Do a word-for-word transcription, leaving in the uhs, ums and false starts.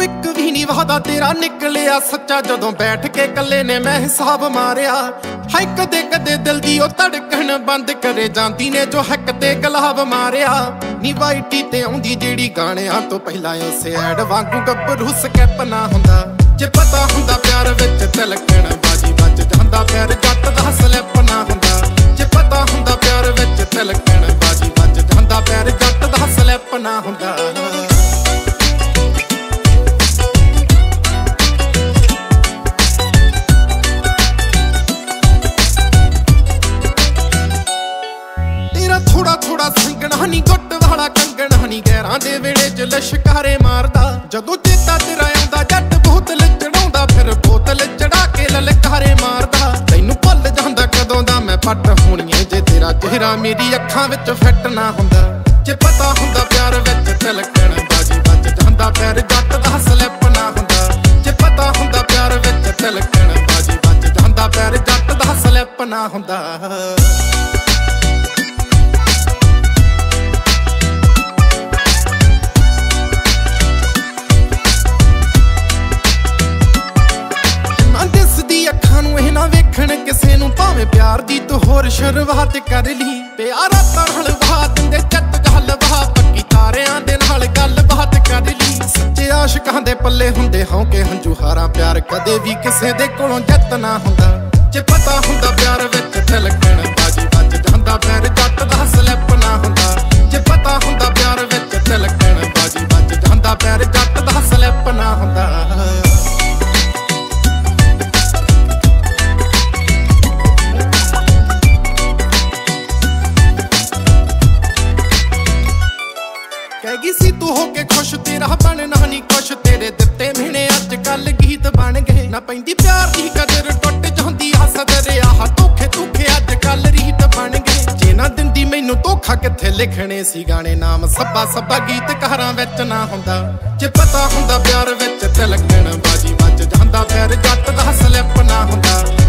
ਇੱਕ ਵੀ ਨਹੀਂ ਵਾਦਾ ਤੇਰਾ ਨਿਕਲਿਆ ਸੱਚਾ ਜਦੋਂ ਬੈਠ ਕੇ ਕੱਲੇ ਨੇ ਮੈਂ ਹਿਸਾਬ ਮਾਰਿਆ। ਹਾਏ ਕਦੇ ਕਦੇ ਦਿਲ ਦੀ ਉਹ ਧੜਕਣ ਬੰਦ ਕਰੇ ਜਾਂਦੀ ਨੇ ਜੋ ਹੱਕ ਤੇ ਗਲਾਬ ਮਾਰਿਆ। ਨੀ ਵਾਈਟੀ ਤੇ ਆਉਂਦੀ ਜਿਹੜੀ ਗਾਣਿਆਂ ਤੋਂ ਪਹਿਲਾਂ ਉਸੇ ਐਡ ਵਾਂਗੂ ਗੱਭਰੂ ਸਕੈਪ ਨਾ ਹੁੰਦਾ। ਜੇ ਪਤਾ ਹੁੰਦਾ ਪਿਆਰ ਵਿੱਚ ਤਿਲਕਣ ਬਾਜੀ ਵੱਜ ਜਾਂਦਾ ਪਿਆਰ ਜੱਟ ਦਾ ਸਲਿੱਪ ਨਾ ਹੁੰਦਾ। ਜੇ ਪਤਾ ਹੁੰਦਾ ਪਿਆਰ ਵਿੱਚ ਤਿਲਕਣ ਬਾਜੀ ਵੱਜ ਜਾਂਦਾ ਪਿਆਰ ਜੱਟ ਦਾ ਸਲਿੱਪ ਨਾ ਹੁੰਦਾ। ਥੋੜਾ ਥੋੜਾ ਸੰਗਣਾ ਨੀ ਗੁੱਟ ਵਾਲਾ ਕੰਗਣਾ ਨੀ ਗੈਰਾਂ ਦੇ ਵੇੜੇ ਚ ਲਸ਼ਕਾਰੇ ਮਾਰਦਾ। ਜਦੋਂ ਚੇਤਾ ਤੇਰਾ ਆਉਂਦਾ ਜੱਟ ਬੋਤਲ ਚੜਾਉਂਦਾ ਫਿਰ ਬੋਤਲ ਚੜਾ ਕੇ ਲਲਕਾਰੇ ਮਾਰਦਾ। ਤੈਨੂੰ ਭੁੱਲ ਜਾਂਦਾ ਕਦੋਂ ਦਾ ਮੈਂ ਪੱਟ ਹੋਣੀਏ ਜੇ ਤੇਰਾ ਚਿਹਰਾ ਮੇਰੀ ਅੱਖਾਂ ਵਿੱਚ ਫਿੱਟ ਨਾ ਹੁੰਦਾ। ਜੇ ਪਤਾ ਹੁੰਦਾ ਪਿਆਰ ਵਿੱਚ ਤਿਲਕਣ ਬਾਜੀ ਵੱਜ ਜਾਂਦਾ ਪਿਆਰ ਜੱਟ ਦਾ ਸਲਿੱਪ ਨਾ ਹੁੰਦਾ। ਜੇ ਪਤਾ ਹੁੰਦਾ ਪਿਆਰ ਵਿੱਚ ਤਿਲਕਣ ਬਾਜੀ ਵੱਜ ਜਾਂਦਾ ਪਿਆਰ ਜੱਟ ਦਾ ਸਲਿੱਪ ਨਾ ਹੁੰਦਾ। ਕਿਸੇ ਨੂੰ ਭਾਵੇਂ ਪਿਆਰ ਦੀ ਤੂੰ ਹੋਰ ਸ਼ੁਰੂਆਤ ਕਰ ਲਈ। ਪਿਆਰਾ ਨਾਲ ਵਹਾ ਦਿੰਦੇ ਚੱਟ ਗੱਲ ਵਹਾ ਪੱਕੀ ਤਾਰਿਆਂ ਦੇ ਨਾਲ ਗੱਲ ਬਾਤ ਕਰ ਲਈ। ਸੱਚੇ ਆਸ਼ਿਕਾਂ ਦੇ ਪੱਲੇ ਹੁੰਦੇ ਹੌਂਕੇ ਹੰਝੂ ਹਾਰਾਂ ਪਿਆਰ ਕਦੇ ਵੀ ਕਿਸੇ ਦੇ ਕੋਲੋਂ ਜਿੱਤ ਨਾ ਹੁੰਦਾ। ਜੇ ਪਤਾ ਹੁੰਦਾ ਪਿਆਰ ਵਿੱਚ ਤਿਲਕਣ ਬਾਜੀ ਵੱਜ ਜਾਂਦਾ ਪਿਆਰ ਜੱਟ ਦਾ ਸਲਿੱਪ ਨਾ ਹੁੰਦਾ। ਜੇ ਪਤਾ ਹੁੰਦਾ ਪਿਆਰ ਵਿੱਚ ਤਿਲਕਣ ਬਾਜੀ ਵੱਜ ਜਾਂਦਾ ਪਿਆਰ ਜੱਟ ਦਾ ਸਲਿੱਪ ਨਾ ਹੁੰਦਾ। ਕਹਿ ਸੀ ਤੂੰ ਹੋ ਕੇ ਖੁਸ਼ ਤੇਰਾ ਬਣਨਾ ਨੀ ਕੁਛ। ਤੇਰੇ ਦਿੱਤੇ ਮਿਹਣੇ ਅੱਜ ਕੱਲ ਗੀਤ ਬਣ ਗਏ ਨਾ ਪੈਂਦੀ ਪਿਆਰ ਦੀ ਕਦਰ ਟੁੱਟ ਜਾਂਦੀ ਹੱਸਦ ਰਿਹਾ। ਧੋਖੇ ਧੋਖੇ ਅੱਜ ਕੱਲ ਰੀਤ ਬਣ ਗਏ। ਜੇ ਨਾ ਦਿੰਦੀ ਮੈਨੂੰ ਧੋਖਾ ਕਿੱਥੇ ਲਿਖਣੇ ਸੀ ਗਾਣੇ ਨਾਮ ਸੱਬਾ ਸੱਬਾ ਗੀਤਕਾਰਾਂ ਵਿੱਚ ਨਾ ਹੁੰਦਾ। ਜੇ ਪਤਾ ਹੁੰਦਾ ਪਿਆਰ ਵਿੱਚ ਤਿਲਕਣ ਬਾਜੀ ਵੱਜ ਜਾਂਦਾ ਪਿਆਰ ਜੱਟ ਦਾ ਸਲਿੱਪ ਨਾ ਹੁੰਦਾ।